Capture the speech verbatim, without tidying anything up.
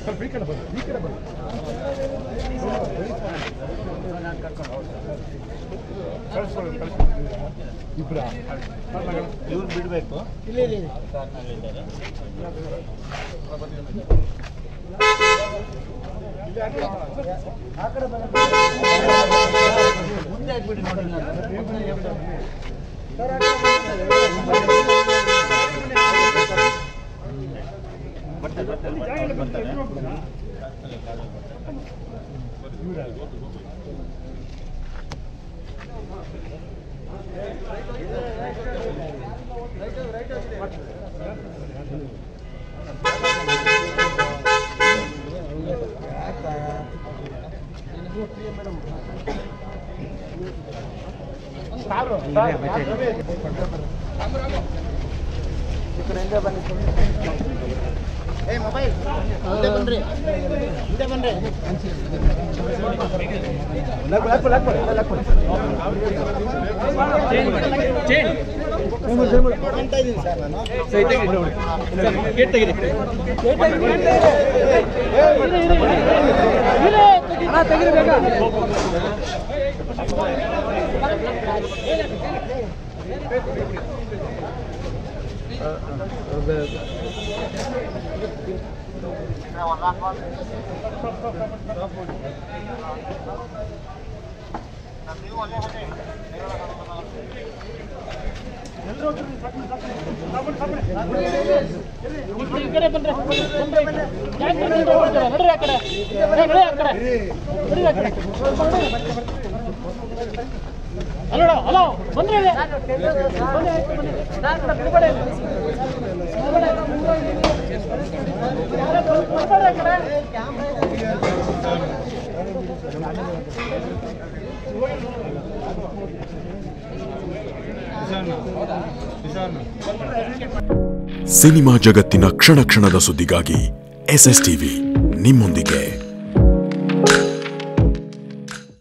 ಸ್ವಲ್ಪ ಈ ಕಡೆ ಬನ್ನಿ, ಈ ಕಡೆ ಬನ್ನಿ. ಕಳಿಸ್ಕೊಳ್ಳಿ, ಕಳಿಸ್ಕೊಳ್ಳಿ. ಇಬ್ಬರ ಇವ್ರು ಬಿಡಬೇಕು. ಇಲ್ಲ ಇಲ್ಲ ಆ ಕಡೆ ಮುಂದೆ ಹಾಕ್ಬಿಡಿ ನೋಡಿ. ಬರ್ತಾರೆ ಬರ್ತಾರೆ ಬರ್ತಾರೆ ಏ ಮೊಬೈಲ್ ಮುಂದೆ ಬನ್ರಿ ಮುಂದೆ ಬನ್ರಿ ಅಂತ ಇದ್ದೀನಿ ಸರ್ ನಾನು ಗೇಟ್ ತೆಗೀರಿ ತೆಗೀರಿ ಬೇಗ ಹಲೋ ಹಲೋ ಬಂದ್ರಿ ಸಿನಿಮಾ ಜಗತ್ತಿನ ಕ್ಷಣ ಕ್ಷಣದ ಸುದ್ದಿಗಾಗಿ ಎಸ್ ಎಸ್ ಟಿವಿ ನಿಮ್ಮೊಂದಿಗೆ.